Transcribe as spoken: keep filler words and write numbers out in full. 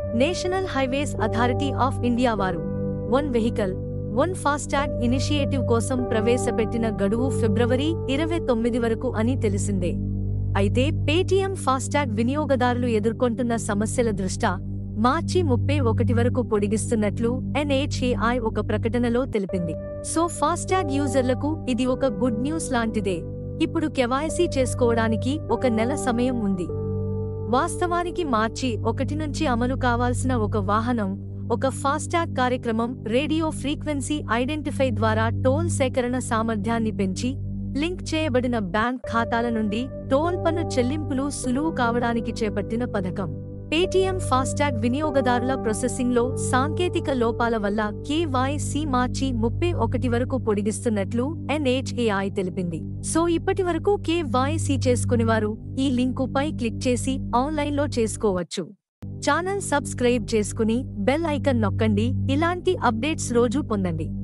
National highways authority of India వారు one vehicle one FASTag initiative కోసం ప్రవేశపెట్టిన గడువు ఫిబ్రవరి ఇరవై తొమ్మిది వరకు అని తెలిసిందే. అయితే పేటీఎం ఫాస్టాగ్ వినియోగదారులు ఎదుర్కొంటున్న సమస్యల దృష్ట్యా మార్చి ముప్పై ఒకటి వరకు పొడిగిస్తున్నట్లు ఎన్హెచ్ఏఐ ఒక ప్రకటనలో తెలిపింది. సో ఫాస్టాగ్ యూజర్లకు ఇది ఒక గుడ్ న్యూస్ లాంటిదే. ఇప్పుడు కేవైసీ చేసుకోవడానికి ఒక నెల సమయం ఉంది. వాస్తవానికి మార్చి ఒకటి నుంచి అమలు కావాల్సిన ఒక వాహనం ఒక ఫాస్టాగ్ కార్యక్రమం రేడియో ఫ్రీక్వెన్సీ ఐడెంటిఫై ద్వారా టోల్ సేకరణ సామర్థ్యాన్ని పెంచి లింక్ చేయబడిన బ్యాంక్ ఖాతాల నుండి టోల్ పన్ను చెల్లింపులు సులువు కావడానికి చేపట్టిన పథకం. పేటీఎం ఫాస్టాగ్ వినియోగదారుల ప్రాసెసింగ్లో సాంకేతిక లోపాల వల్ల కేవైసీ మార్చి ముప్పై ఒకటి వరకు పొడిగిస్తున్నట్లు ఎన్హెచ్ఏఐ తెలిపింది. సో ఇప్పటి వరకు కేవైసీ చేసుకునేవారు ఈ లింకుపై క్లిక్ చేసి ఆన్లైన్లో చేసుకోవచ్చు. ఛానల్ సబ్స్క్రైబ్ చేసుకుని బెల్ ఐకాన్ నొక్కండి. ఇలాంటి అప్డేట్స్ రోజు పొందండి.